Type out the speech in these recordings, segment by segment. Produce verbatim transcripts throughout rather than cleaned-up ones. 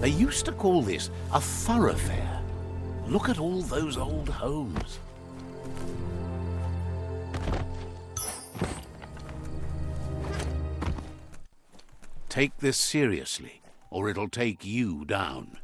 They used to call this a thoroughfare. Look at all those old homes. Take this seriously, or it'll take you down.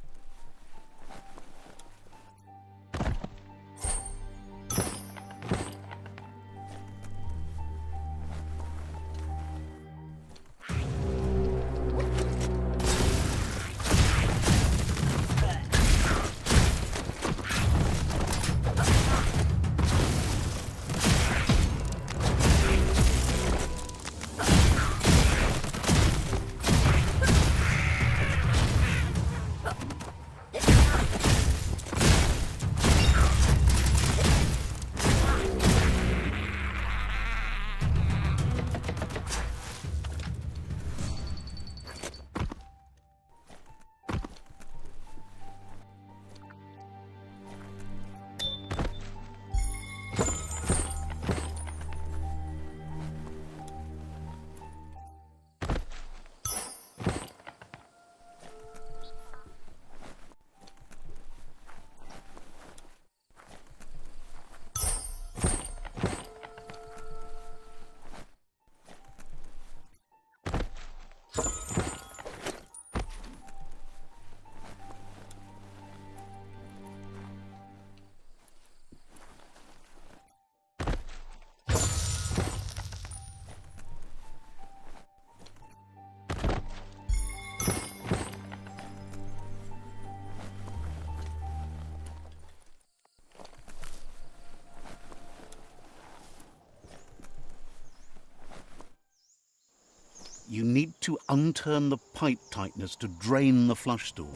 You need to unturn the pipe tighteners to drain the flush stool.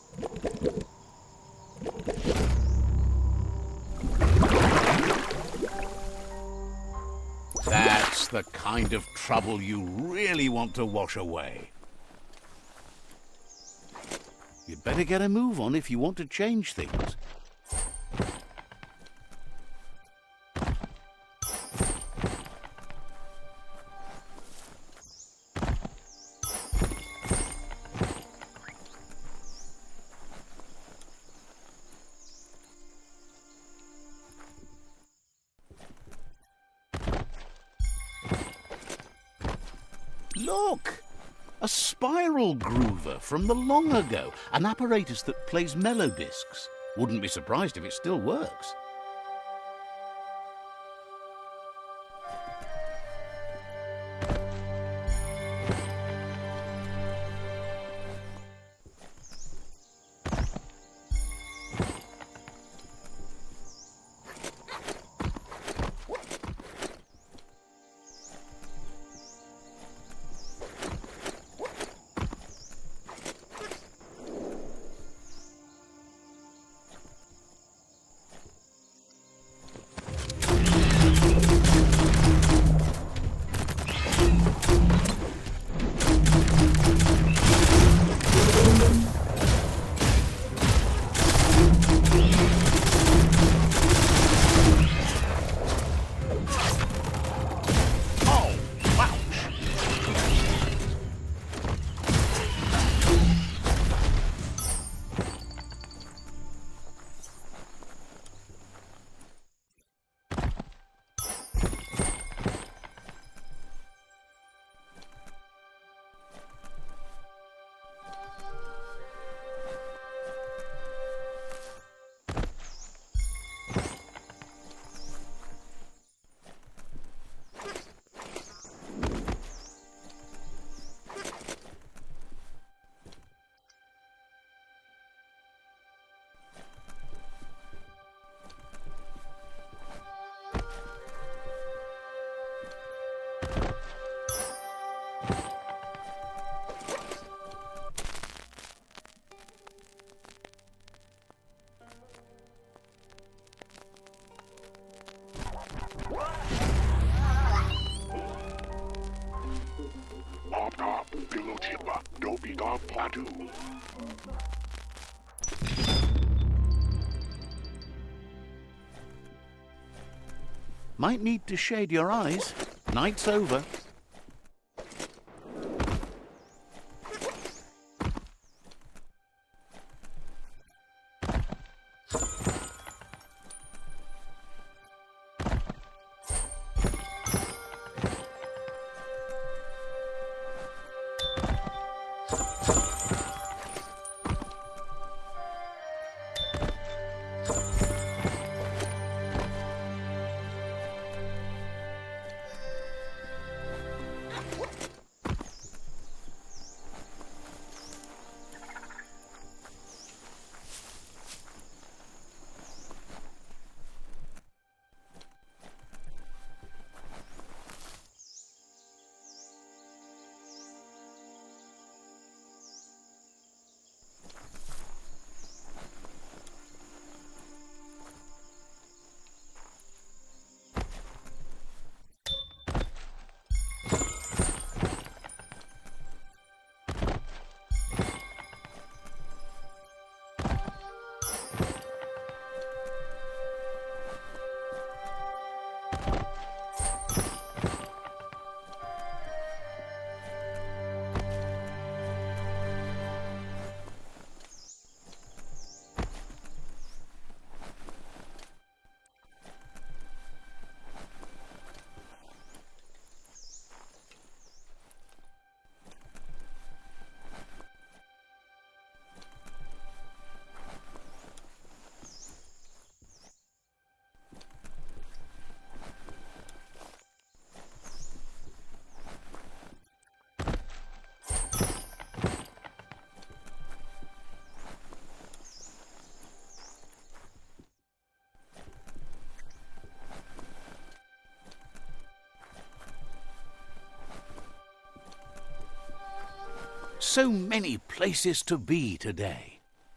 That's the kind of trouble you really want to wash away. You'd better get a move on if you want to change things. Look! A spiral groover from the long ago. An apparatus that plays melodiscs. Wouldn't be surprised if it still works. Might need to shade your eyes. Night's over. So many places to be today.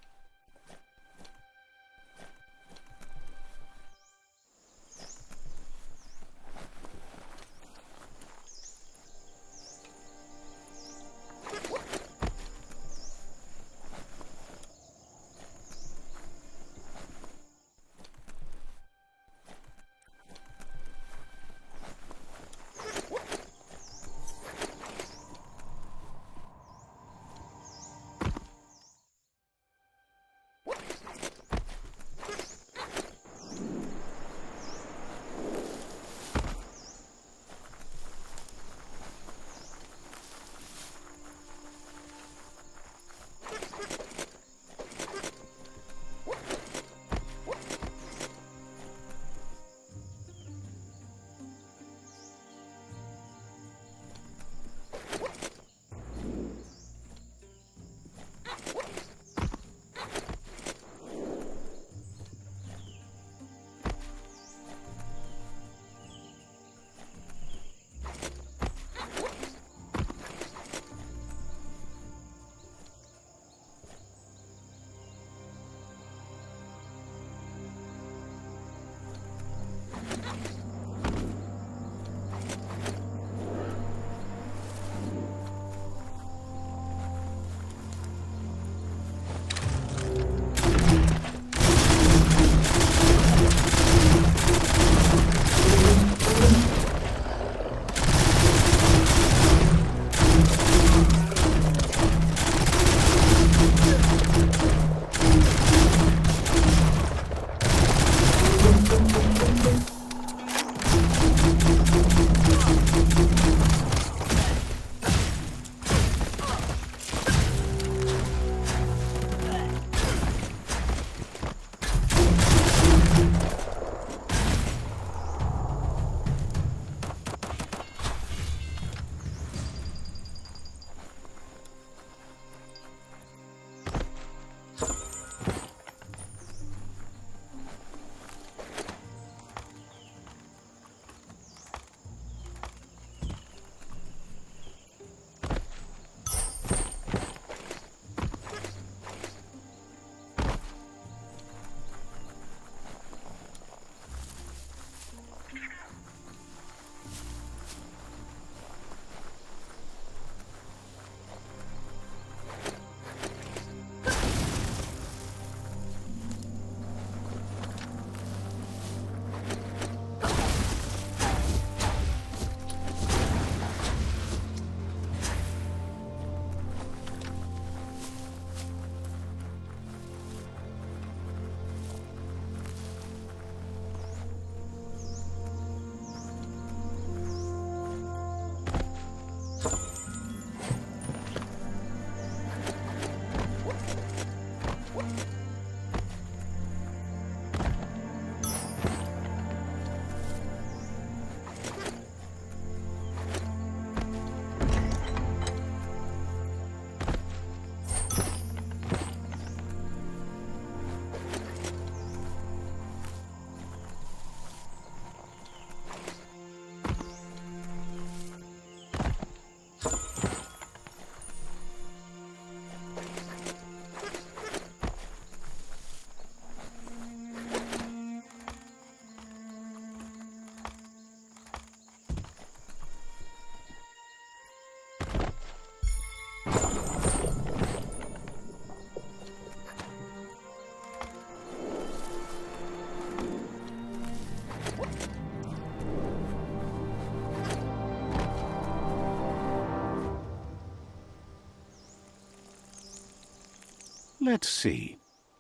Let's see.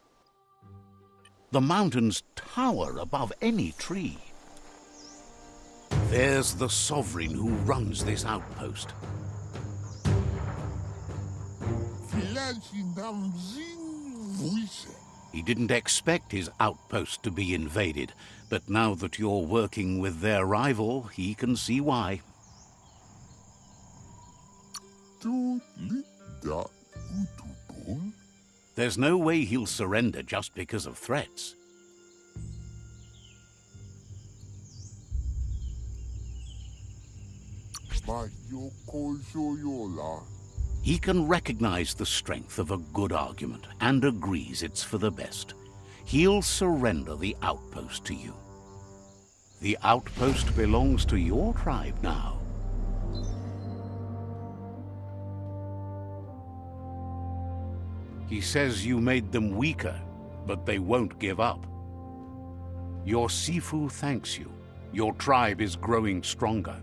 The mountains tower above any tree. There's the sovereign who runs this outpost. He didn't expect his outpost to be invaded, but now that you're working with their rival, he can see why. There's no way he'll surrender just because of threats. He can recognize the strength of a good argument and agrees it's for the best. He'll surrender the outpost to you. The outpost belongs to your tribe now. He says you made them weaker, but they won't give up. Your Sifu thanks you. Your tribe is growing stronger.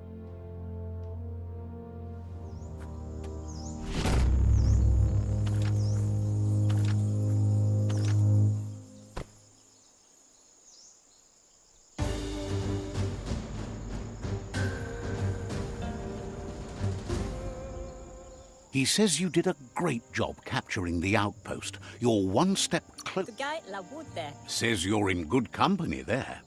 He says you did a great job capturing the outpost. You're one step closer. Says you're in good company there.